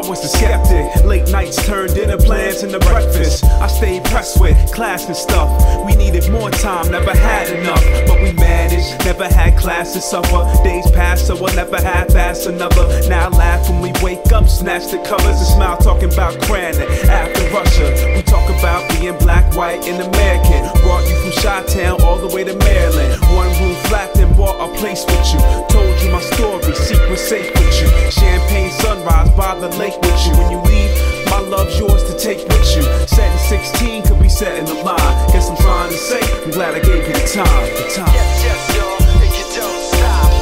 was the skeptic. Late nights turned dinner plans into breakfast. I stayed pressed with class and stuff. We needed more time, never had enough, but we managed. Never had class to suffer. Days passed, so I never half-assed another. Now I laugh when we wake up, snatch the covers and smile, talking about Crandon after Russia. We talk about being black, white, and American. Brought you from Chi-Town all the way to Maryland. One room flat, then bought a place with you. Told you my story, secret safe with you. Champagne sunrise by the lake with you. When you leave, my love's yours to take with you. Setting 16 could be setting the line. Guess I'm trying to say, I'm glad I gave you the time. Yes, yes, y'all, and you don't stop.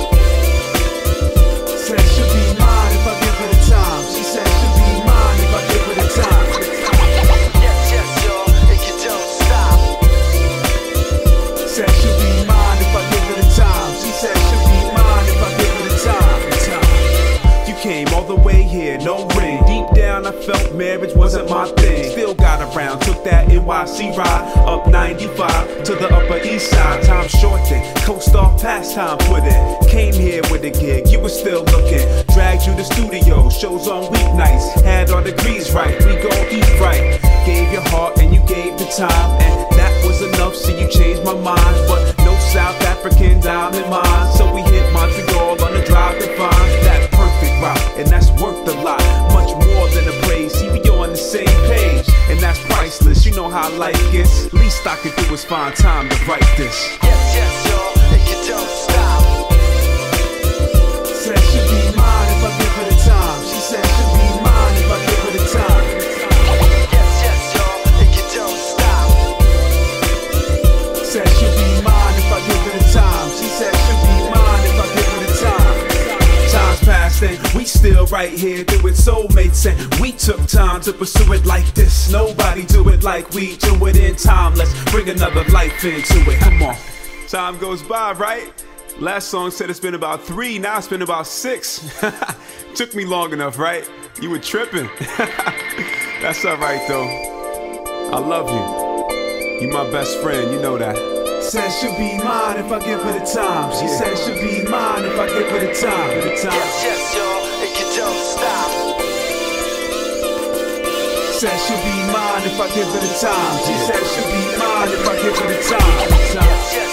Said she'll be mine if I give her the time. She said she'll be mine if I give her the time. Yes, yes, y'all, and you don't stop. Said she'll be mine if I give her the time. She said she'll be mine if I give her the time. You came all the way here, no ring. Deep down I felt marriage wasn't my thing. Still got around, took that NYC ride up 95 to the Upper East Side. Time short then, co-star pastime put it. Came here with a gig, you were still looking. Dragged you to studio, shows on weeknights. Had our degrees right, we gon' eat right. Gave your heart and you gave the time, and that was enough, so you changed my mind. But no South African diamond mine, so we hit Montreal on the drive to find that perfect route, and that's worth a lot. Much more than a praise, see we on the same page, and that's priceless. You know how life gets, least I could do is find time to write this. Yes, yes, y'all, and you don't stop. Said she'll be mine if I give her the time. She said she'll be mine if I give her the time. Yes, yes, y'all, and you don't stop. Said she'll be mine if I give her the time. She said she'll be mine if I give her the time. Time's passed and we still right here, do it soulmates, and we took time to pursue it like this. Nobody do it like we do it in time. Let's bring another life into it. Come on. Time goes by, right? Last song said it's been about 3, now it's been about 6. Took me long enough, right? You were tripping. That's alright though. I love you. You my best friend, you know that. Said she'll be mine if I give her the time. She said she'll be mine if I give her the time. Yes, yes, y'all, and you don't stop. Said she'll be mine if I give her the time. She said she'll be mine if I give her the time. Yes, yes.